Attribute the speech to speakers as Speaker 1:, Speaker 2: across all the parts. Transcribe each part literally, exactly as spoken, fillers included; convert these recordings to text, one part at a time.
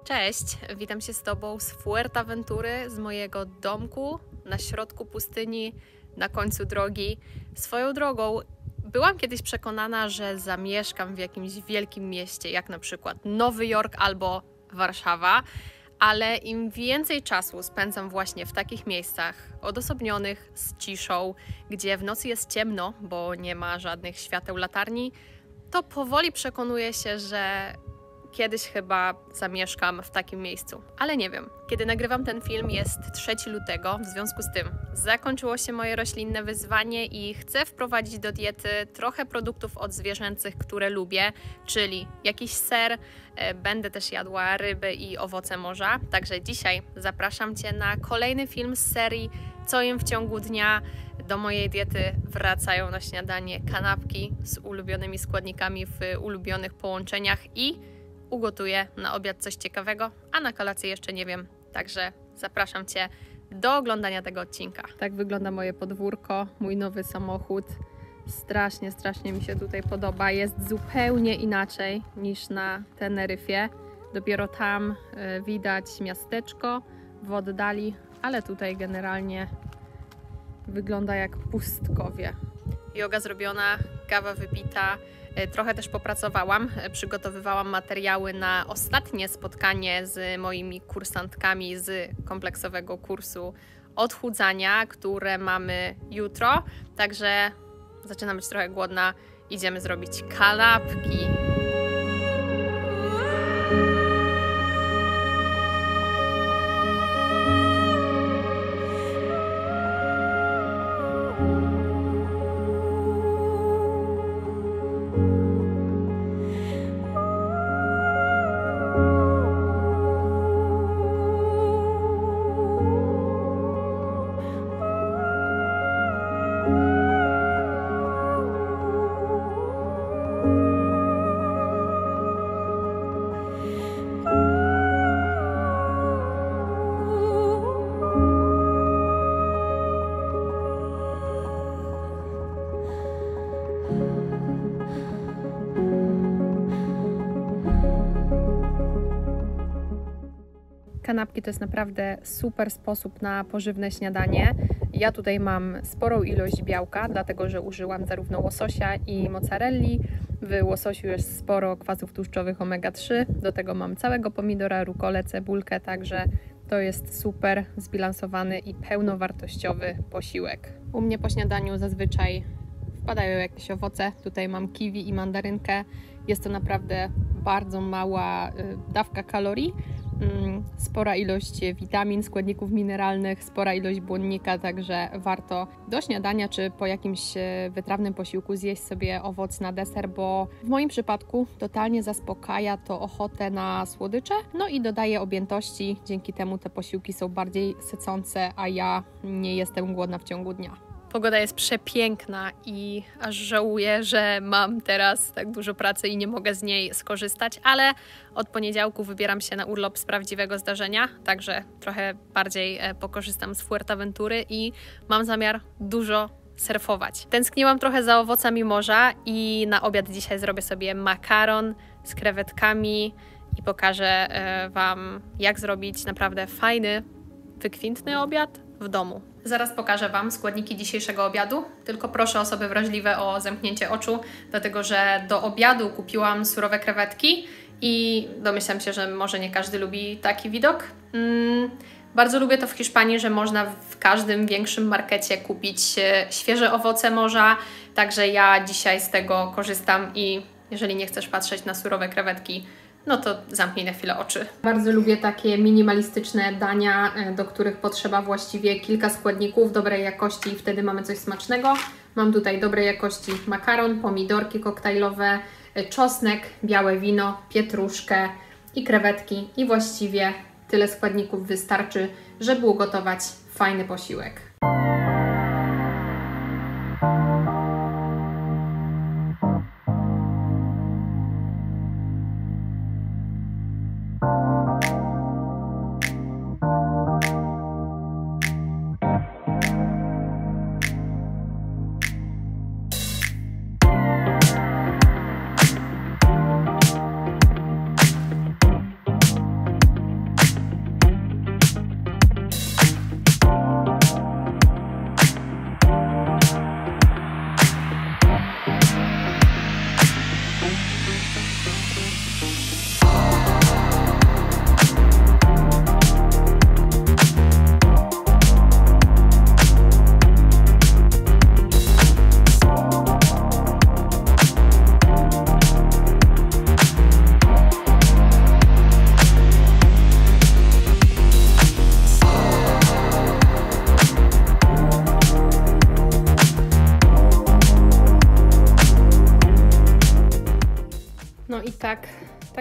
Speaker 1: Cześć, witam się z Tobą z Fuerteventury, z mojego domku na środku pustyni, na końcu drogi. Swoją drogą, byłam kiedyś przekonana, że zamieszkam w jakimś wielkim mieście, jak na przykład Nowy Jork albo Warszawa, ale im więcej czasu spędzam właśnie w takich miejscach odosobnionych, z ciszą, gdzie w nocy jest ciemno, bo nie ma żadnych świateł latarni, to powoli przekonuję się, że kiedyś chyba zamieszkam w takim miejscu, ale nie wiem. Kiedy nagrywam ten film jest trzeciego lutego, w związku z tym zakończyło się moje roślinne wyzwanie i chcę wprowadzić do diety trochę produktów odzwierzęcych, które lubię, czyli jakiś ser, będę też jadła ryby i owoce morza. Także dzisiaj zapraszam Cię na kolejny film z serii Co jem w ciągu dnia. Do mojej diety wracają na śniadanie kanapki z ulubionymi składnikami w ulubionych połączeniach i ugotuję na obiad coś ciekawego, a na kolację jeszcze nie wiem, także zapraszam Cię do oglądania tego odcinka. Tak wygląda moje podwórko, mój nowy samochód. Strasznie, strasznie mi się tutaj podoba. Jest zupełnie inaczej niż na Teneryfie. Dopiero tam y, widać miasteczko w oddali, ale tutaj generalnie wygląda jak pustkowie. Joga zrobiona, kawa wypita. Trochę też popracowałam, przygotowywałam materiały na ostatnie spotkanie z moimi kursantkami z kompleksowego kursu odchudzania, które mamy jutro. Także zaczynam być trochę głodna, idziemy zrobić kanapki. Kanapki to jest naprawdę super sposób na pożywne śniadanie. Ja tutaj mam sporą ilość białka, dlatego że użyłam zarówno łososia i mozzarelli. W łososiu jest sporo kwasów tłuszczowych omega trzy. Do tego mam całego pomidora, rukolę, cebulkę, także to jest super zbilansowany i pełnowartościowy posiłek. U mnie po śniadaniu zazwyczaj wpadają jakieś owoce. Tutaj mam kiwi i mandarynkę. Jest to naprawdę bardzo mała dawka kalorii. Spora ilość witamin, składników mineralnych, spora ilość błonnika, także warto do śniadania czy po jakimś wytrawnym posiłku zjeść sobie owoc na deser, bo w moim przypadku totalnie zaspokaja to ochotę na słodycze, no i dodaje objętości, dzięki temu te posiłki są bardziej sycące, a ja nie jestem głodna w ciągu dnia. Pogoda jest przepiękna i aż żałuję, że mam teraz tak dużo pracy i nie mogę z niej skorzystać, ale od poniedziałku wybieram się na urlop z prawdziwego zdarzenia, także trochę bardziej pokorzystam z Fuerteventury i mam zamiar dużo surfować. Tęskniłam trochę za owocami morza i na obiad dzisiaj zrobię sobie makaron z krewetkami i pokażę Wam, jak zrobić naprawdę fajny, wykwintny obiad w domu. Zaraz pokażę Wam składniki dzisiejszego obiadu, tylko proszę osoby wrażliwe o zamknięcie oczu, dlatego że do obiadu kupiłam surowe krewetki i domyślam się, że może nie każdy lubi taki widok. Mm, bardzo lubię to w Hiszpanii, że można w każdym większym markecie kupić świeże owoce morza, także ja dzisiaj z tego korzystam i jeżeli nie chcesz patrzeć na surowe krewetki, no to zamknij na chwilę oczy. Bardzo lubię takie minimalistyczne dania, do których potrzeba właściwie kilka składników dobrej jakości i wtedy mamy coś smacznego. Mam tutaj dobrej jakości makaron, pomidorki koktajlowe, czosnek, białe wino, pietruszkę i krewetki i właściwie tyle składników wystarczy, żeby ugotować fajny posiłek.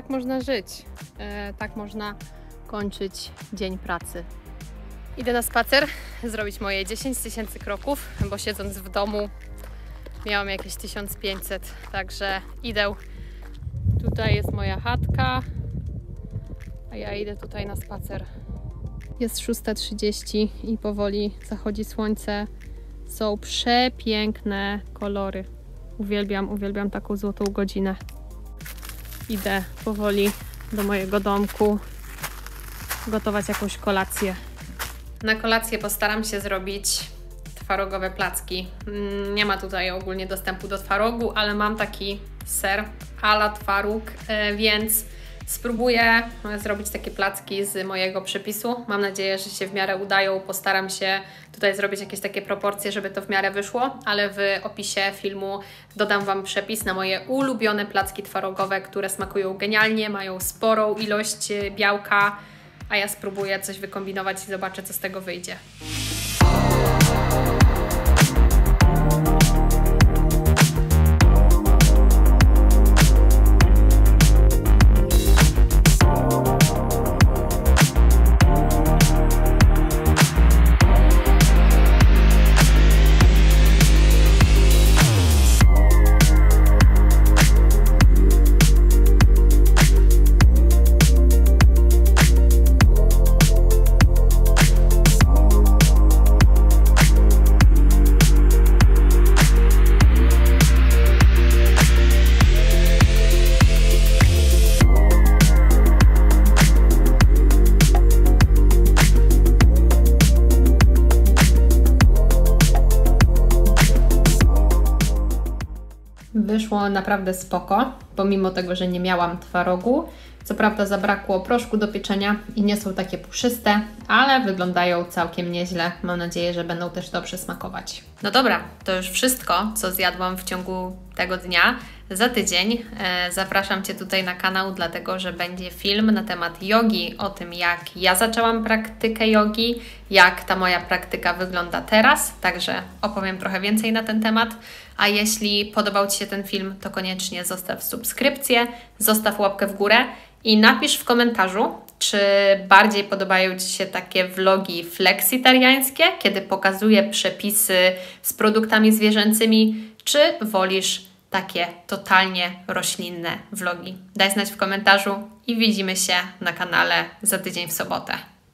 Speaker 1: tak można żyć, e, tak można kończyć dzień pracy. Idę na spacer, zrobić moje dziesięć tysięcy kroków, bo siedząc w domu miałam jakieś tysiąc pięćset, także idę. Tutaj jest moja chatka, a ja idę tutaj na spacer. Jest szósta trzydzieści i powoli zachodzi słońce. Są przepiękne kolory. Uwielbiam, uwielbiam taką złotą godzinę. Idę powoli do mojego domku gotować jakąś kolację. Na kolację postaram się zrobić twarogowe placki. Nie ma tutaj ogólnie dostępu do twarogu, ale mam taki ser a la twaróg, więc spróbuję zrobić takie placki z mojego przepisu. Mam nadzieję, że się w miarę udają. Postaram się tutaj zrobić jakieś takie proporcje, żeby to w miarę wyszło, ale w opisie filmu dodam Wam przepis na moje ulubione placki twarogowe, które smakują genialnie, mają sporą ilość białka, a ja spróbuję coś wykombinować i zobaczę, co z tego wyjdzie. Wyszło naprawdę spoko, pomimo tego, że nie miałam twarogu. Co prawda zabrakło proszku do pieczenia i nie są takie puszyste, ale wyglądają całkiem nieźle. Mam nadzieję, że będą też dobrze smakować. No dobra, to już wszystko, co zjadłam w ciągu tego dnia. Za tydzień e, zapraszam Cię tutaj na kanał, dlatego że będzie film na temat jogi, o tym, jak ja zaczęłam praktykę jogi, jak ta moja praktyka wygląda teraz, także opowiem trochę więcej na ten temat. A jeśli podobał Ci się ten film, to koniecznie zostaw subskrypcję, zostaw łapkę w górę i napisz w komentarzu, czy bardziej podobają Ci się takie vlogi fleksitariańskie, kiedy pokazuję przepisy z produktami zwierzęcymi, czy wolisz takie totalnie roślinne vlogi. Daj znać w komentarzu i widzimy się na kanale za tydzień w sobotę.